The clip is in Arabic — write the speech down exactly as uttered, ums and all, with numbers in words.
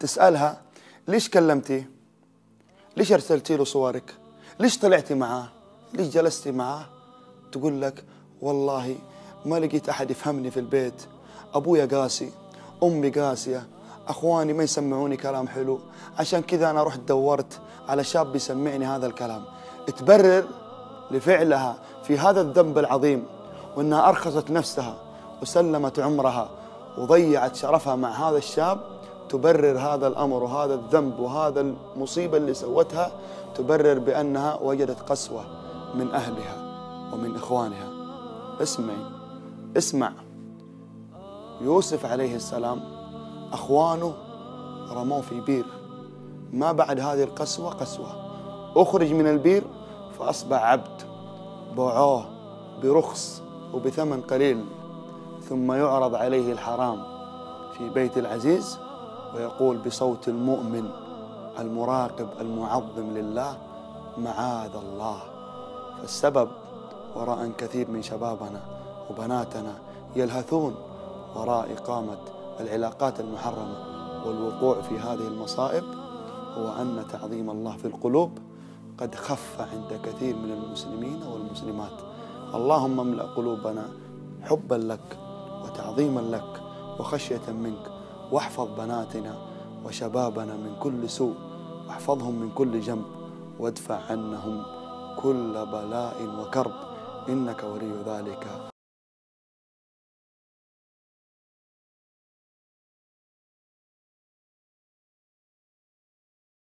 تسألها ليش كلمتيه؟ ليش أرسلتي له صورك؟ ليش طلعتي معاه؟ ليش جلستي معاه؟ تقول لك والله ما لقيت أحد يفهمني في البيت، أبويا قاسي، أمي قاسية، أخواني ما يسمعوني كلام حلو، عشان كذا أنا رحت دورت على شاب يسمعني هذا الكلام. تبرر لفعلها في هذا الذنب العظيم، وأنها أرخصت نفسها وسلمت عمرها وضيعت شرفها مع هذا الشاب، تبرر هذا الأمر وهذا الذنب وهذا المصيبة اللي سوتها، تبرر بأنها وجدت قسوة من أهلها ومن إخوانها. اسمعي اسمع، يوسف عليه السلام أخوانه رموه في بير، ما بعد هذه القسوة قسوة، أخرج من البير فأصبح عبد، باعوه برخص وبثمن قليل، ثم يعرض عليه الحرام في بيت العزيز ويقول بصوت المؤمن المراقب المعظم لله: معاذ الله. فالسبب وراء أن كثير من شبابنا وبناتنا يلهثون وراء إقامة العلاقات المحرمة والوقوع في هذه المصائب هو أن تعظيم الله في القلوب قد خف عند كثير من المسلمين والمسلمات. اللهم املأ قلوبنا حبا لك وتعظيما لك وخشية منك، واحفظ بناتنا وشبابنا من كل سوء، واحفظهم من كل جنب، وادفع عنهم كل بلاء وكرب، إنك ولي ذلك.